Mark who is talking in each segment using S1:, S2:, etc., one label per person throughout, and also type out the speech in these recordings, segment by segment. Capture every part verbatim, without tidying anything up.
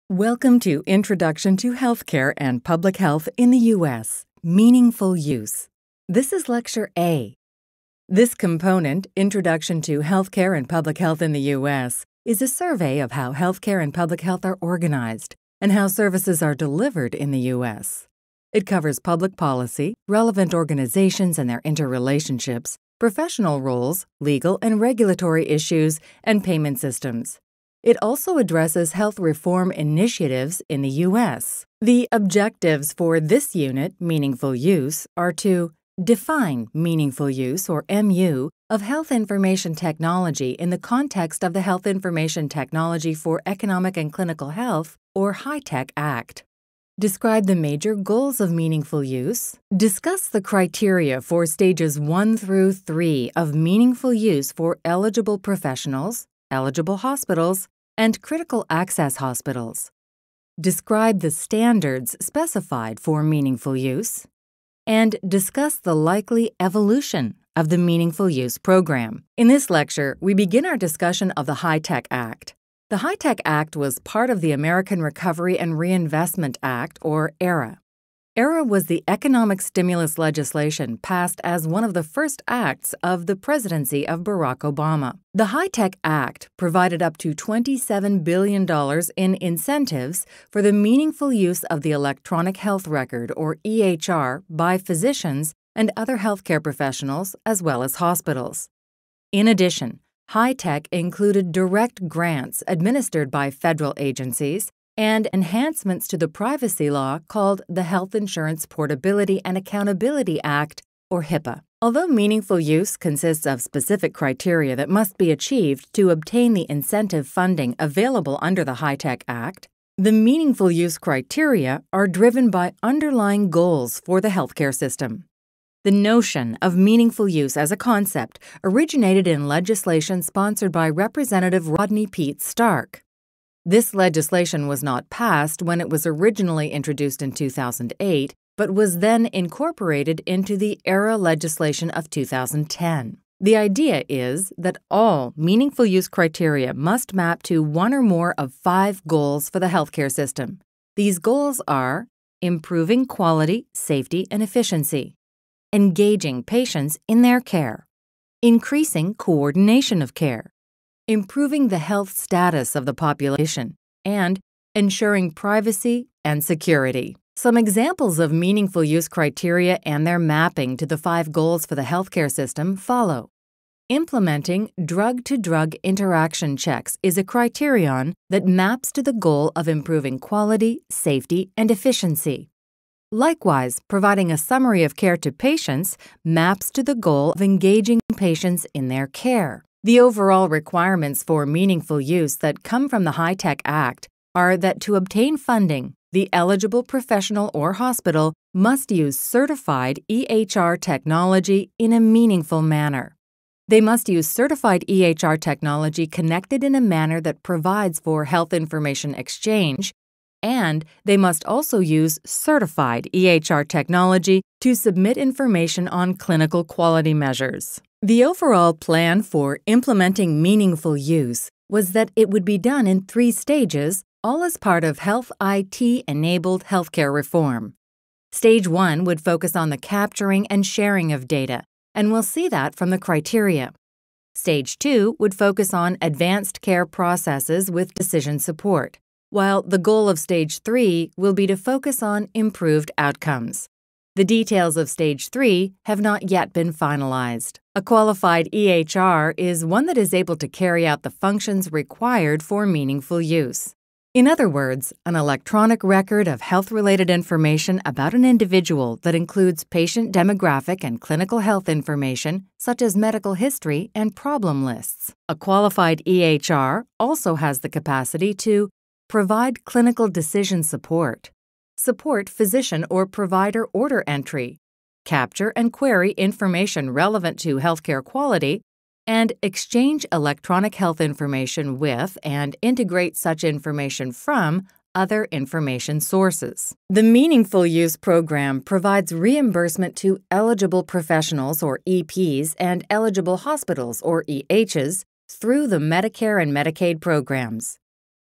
S1: Welcome to Introduction to Healthcare and Public Health in the U S Meaningful Use. This is Lecture A. This component, Introduction to Healthcare and Public Health in the U S, is a survey of how healthcare and public health are organized and how services are delivered in the U S. It covers public policy, relevant organizations and their interrelationships, professional roles, legal and regulatory issues, and payment systems. It also addresses health reform initiatives in the U S. The objectives for this unit, Meaningful Use, are to define meaningful use, or M U, of health information technology in the context of the Health Information Technology for Economic and Clinical Health, or HITECH Act. Describe the major goals of meaningful use. Discuss the criteria for stages one through three of meaningful use for eligible professionals, eligible hospitals, and critical access hospitals. Describe the standards specified for meaningful use, and discuss the likely evolution of the Meaningful Use program. In this lecture, we begin our discussion of the HITECH Act. The HITECH Act was part of the American Recovery and Reinvestment Act, or ERA. ERA was the economic stimulus legislation passed as one of the first acts of the presidency of Barack Obama. The HITECH Act provided up to twenty-seven billion dollars in incentives for the meaningful use of the electronic health record, or E H R, by physicians and other healthcare professionals, as well as hospitals. In addition, HITECH included direct grants administered by federal agencies and enhancements to the privacy law called the Health Insurance Portability and Accountability Act, or HIPAA. Although meaningful use consists of specific criteria that must be achieved to obtain the incentive funding available under the HITECH Act, the meaningful use criteria are driven by underlying goals for the healthcare system. The notion of meaningful use as a concept originated in legislation sponsored by Representative Rodney Peete Stark. This legislation was not passed when it was originally introduced in two thousand eight, but was then incorporated into the ERA legislation of two thousand ten. The idea is that all meaningful use criteria must map to one or more of five goals for the healthcare system. These goals are improving quality, safety, and efficiency, engaging patients in their care, increasing coordination of care, improving the health status of the population, and ensuring privacy and security. Some examples of meaningful use criteria and their mapping to the five goals for the healthcare system follow. Implementing drug-to-drug interaction checks is a criterion that maps to the goal of improving quality, safety, and efficiency. Likewise, providing a summary of care to patients maps to the goal of engaging patients in their care. The overall requirements for meaningful use that come from the HITECH Act are that to obtain funding, the eligible professional or hospital must use certified E H R technology in a meaningful manner. They must use certified E H R technology connected in a manner that provides for health information exchange, and they must also use certified E H R technology to submit information on clinical quality measures. The overall plan for implementing meaningful use was that it would be done in three stages, all as part of Health I T-enabled healthcare reform. Stage one would focus on the capturing and sharing of data, and we'll see that from the criteria. Stage two would focus on advanced care processes with decision support, while the goal of Stage three will be to focus on improved outcomes. The details of Stage three have not yet been finalized. A qualified E H R is one that is able to carry out the functions required for meaningful use. In other words, an electronic record of health-related information about an individual that includes patient demographic and clinical health information, such as medical history and problem lists. A qualified E H R also has the capacity to provide clinical decision support, support physician or provider order entry, capture and query information relevant to healthcare quality, and exchange electronic health information with and integrate such information from other information sources. The Meaningful Use program provides reimbursement to eligible professionals, or E Ps, and eligible hospitals, or E Hs, through the Medicare and Medicaid programs.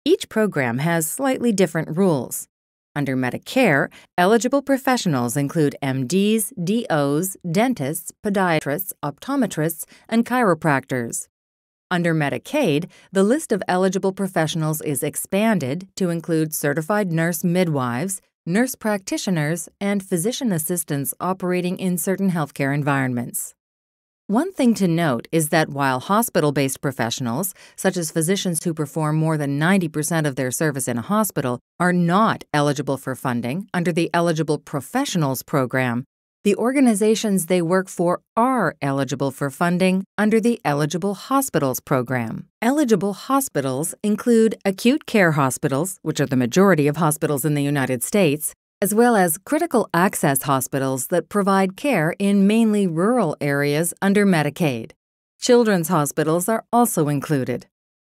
S1: Each program has slightly different rules. Under Medicare, eligible professionals include M Ds, D Os, dentists, podiatrists, optometrists, and chiropractors. Under Medicaid, the list of eligible professionals is expanded to include certified nurse midwives, nurse practitioners, and physician assistants operating in certain healthcare environments. One thing to note is that while hospital-based professionals, such as physicians who perform more than ninety percent of their service in a hospital, are not eligible for funding under the Eligible Professionals Program, the organizations they work for are eligible for funding under the Eligible Hospitals Program. Eligible hospitals include acute care hospitals, which are the majority of hospitals in the United States, as well as critical access hospitals that provide care in mainly rural areas under Medicaid. Children's hospitals are also included.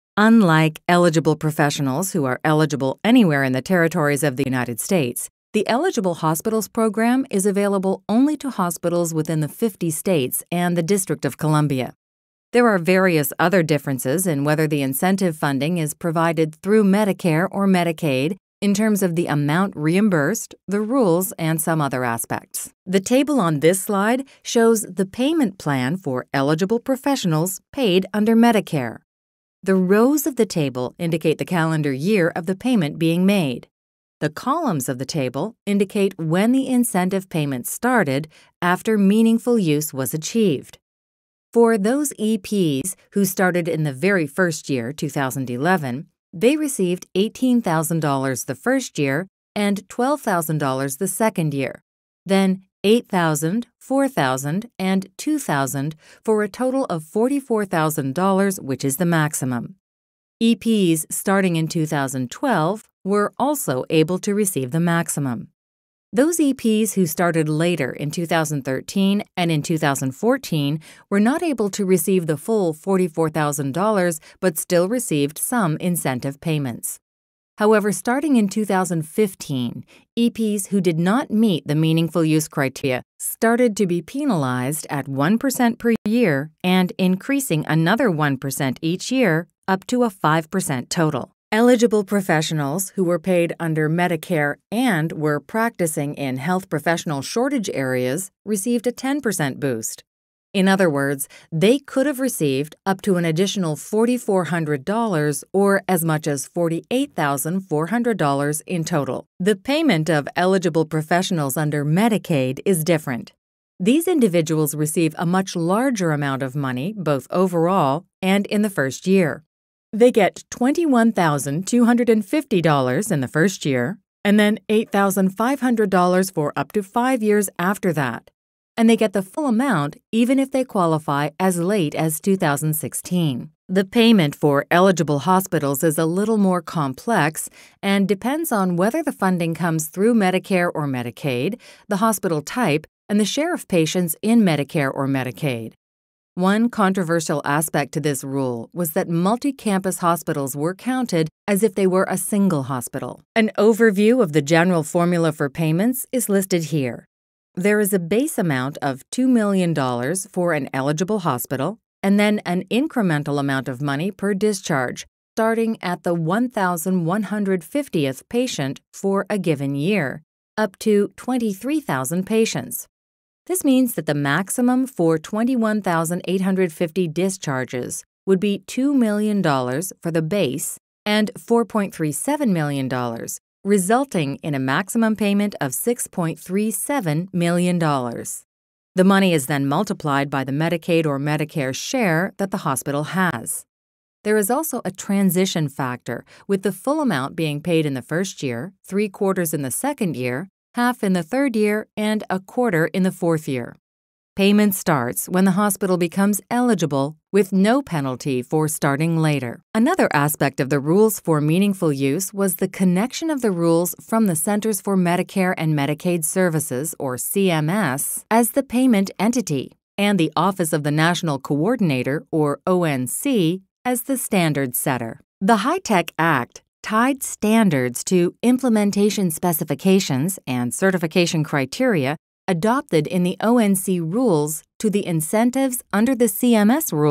S1: Unlike eligible professionals who are eligible anywhere in the territories of the United States, the Eligible Hospitals Program is available only to hospitals within the fifty states and the District of Columbia. There are various other differences in whether the incentive funding is provided through Medicare or Medicaid in terms of the amount reimbursed, the rules, and some other aspects. The table on this slide shows the payment plan for eligible professionals paid under Medicare. The rows of the table indicate the calendar year of the payment being made. The columns of the table indicate when the incentive payment started after meaningful use was achieved. For those E Ps who started in the very first year, two thousand eleven, they received eighteen thousand dollars the first year and twelve thousand dollars the second year, then eight thousand dollars, four thousand dollars, and two thousand dollars for a total of forty-four thousand dollars, which is the maximum. E Ps starting in two thousand twelve were also able to receive the maximum. Those E Ps who started later in two thousand thirteen and in two thousand fourteen were not able to receive the full forty-four thousand dollars but still received some incentive payments. However, starting in two thousand fifteen, E Ps who did not meet the meaningful use criteria started to be penalized at one percent per year and increasing another one percent each year up to a five percent total. Eligible professionals who were paid under Medicare and were practicing in health professional shortage areas received a ten percent boost. In other words, they could have received up to an additional four thousand four hundred dollars or as much as forty-eight thousand four hundred dollars in total. The payment of eligible professionals under Medicaid is different. These individuals receive a much larger amount of money, both overall and in the first year. They get twenty-one thousand two hundred fifty dollars in the first year, and then eight thousand five hundred dollars for up to five years after that. And they get the full amount even if they qualify as late as two thousand sixteen. The payment for eligible hospitals is a little more complex and depends on whether the funding comes through Medicare or Medicaid, the hospital type, and the share of patients in Medicare or Medicaid. One controversial aspect to this rule was that multi-campus hospitals were counted as if they were a single hospital. An overview of the general formula for payments is listed here. There is a base amount of two million dollars for an eligible hospital, and then an incremental amount of money per discharge, starting at the one thousand one hundred fiftieth patient for a given year, up to twenty-three thousand patients. This means that the maximum for twenty-one thousand eight hundred fifty discharges would be two million dollars for the base and four point three seven million dollars, resulting in a maximum payment of six point three seven million dollars. The money is then multiplied by the Medicaid or Medicare share that the hospital has. There is also a transition factor, with the full amount being paid in the first year, three quarters in the second year, half in the third year, and a quarter in the fourth year. Payment starts when the hospital becomes eligible, with no penalty for starting later. Another aspect of the rules for meaningful use was the connection of the rules from the Centers for Medicare and Medicaid Services, or C M S, as the payment entity, and the Office of the National Coordinator, or O N C, as the standard setter. The HITECH Act tied standards to implementation specifications and certification criteria adopted in the O N C rules to the incentives under the C M S rules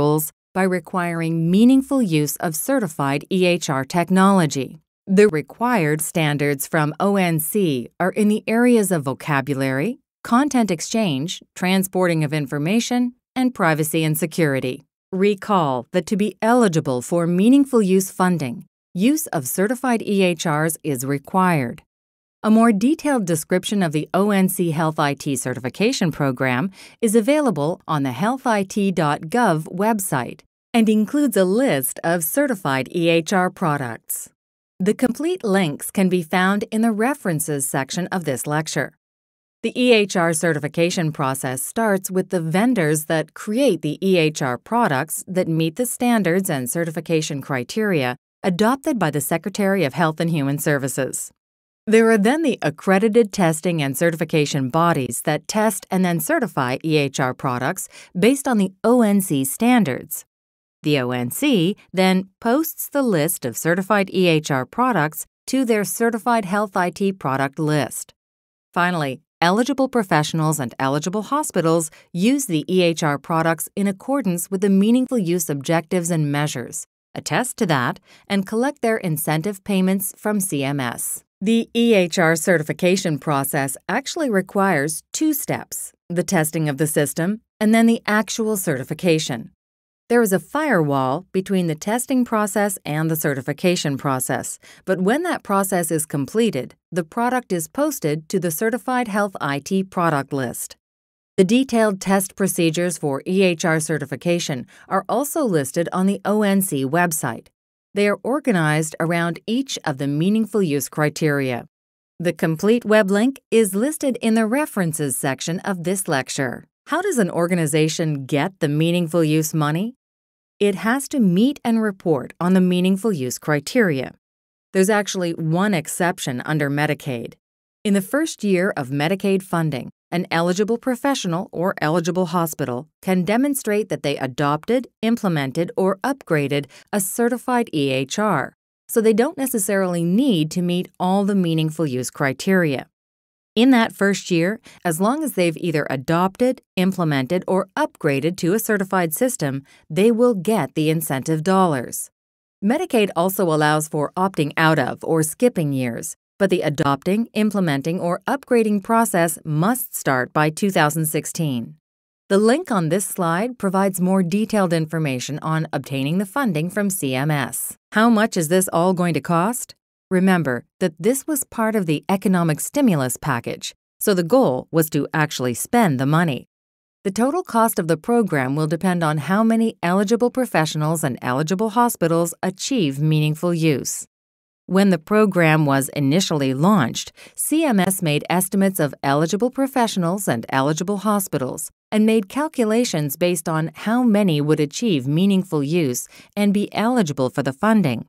S1: by requiring meaningful use of certified E H R technology. The required standards from O N C are in the areas of vocabulary, content exchange, transporting of information, and privacy and security. Recall that to be eligible for meaningful use funding, use of certified E H Rs is required. A more detailed description of the O N C Health I T certification program is available on the health I T dot gov website and includes a list of certified E H R products. The complete links can be found in the References section of this lecture. The E H R certification process starts with the vendors that create the E H R products that meet the standards and certification criteria adopted by the Secretary of Health and Human Services. There are then the accredited testing and certification bodies that test and then certify E H R products based on the O N C standards. The O N C then posts the list of certified E H R products to their Certified Health I T product list. Finally, eligible professionals and eligible hospitals use the E H R products in accordance with the meaningful use objectives and measures, attest to that, and collect their incentive payments from C M S. The E H R certification process actually requires two steps: the testing of the system and then the actual certification. There is a firewall between the testing process and the certification process, but when that process is completed, the product is posted to the Certified Health I T product list. The detailed test procedures for E H R certification are also listed on the O N C website. They are organized around each of the meaningful use criteria. The complete web link is listed in the References section of this lecture. How does an organization get the meaningful use money? It has to meet and report on the meaningful use criteria. There's actually one exception under Medicaid. In the first year of Medicaid funding, an eligible professional or eligible hospital can demonstrate that they adopted, implemented, or upgraded a certified E H R, so they don't necessarily need to meet all the meaningful use criteria. In that first year, as long as they've either adopted, implemented, or upgraded to a certified system, they will get the incentive dollars. Medicaid also allows for opting out of or skipping years, but the adopting, implementing, or upgrading process must start by two thousand sixteen. The link on this slide provides more detailed information on obtaining the funding from C M S. How much is this all going to cost? Remember that this was part of the economic stimulus package, so the goal was to actually spend the money. The total cost of the program will depend on how many eligible professionals and eligible hospitals achieve meaningful use. When the program was initially launched, C M S made estimates of eligible professionals and eligible hospitals and made calculations based on how many would achieve meaningful use and be eligible for the funding.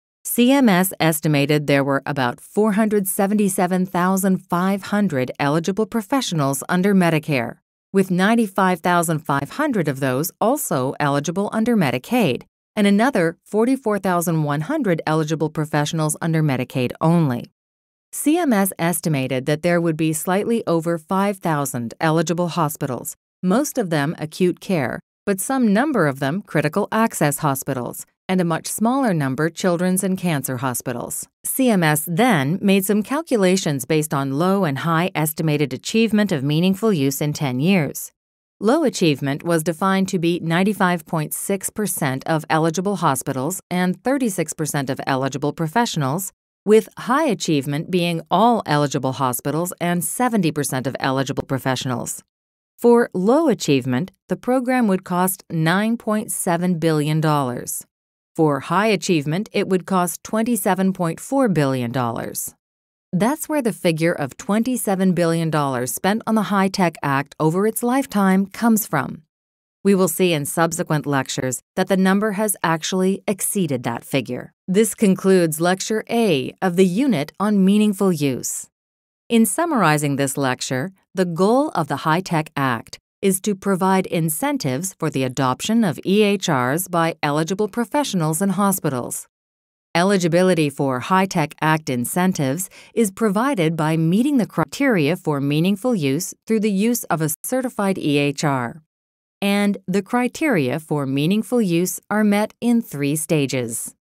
S1: C M S estimated there were about four hundred seventy-seven thousand five hundred eligible professionals under Medicare, with ninety-five thousand five hundred of those also eligible under Medicaid, and another forty-four thousand one hundred eligible professionals under Medicaid only. C M S estimated that there would be slightly over five thousand eligible hospitals, most of them acute care, but some number of them critical access hospitals, and a much smaller number children's and cancer hospitals. C M S then made some calculations based on low and high estimated achievement of meaningful use in ten years. Low achievement was defined to be ninety-five point six percent of eligible hospitals and thirty-six percent of eligible professionals, with high achievement being all eligible hospitals and seventy percent of eligible professionals. For low achievement, the program would cost nine point seven billion dollars. For high achievement, it would cost twenty-seven point four billion dollars. That's where the figure of twenty-seven billion dollars spent on the HITECH Act over its lifetime comes from. We will see in subsequent lectures that the number has actually exceeded that figure. This concludes Lecture A of the unit on meaningful use. In summarizing this lecture, the goal of the HITECH Act is to provide incentives for the adoption of E H Rs by eligible professionals and hospitals. Eligibility for HITECH Act incentives is provided by meeting the criteria for meaningful use through the use of a certified E H R. and the criteria for meaningful use are met in three stages.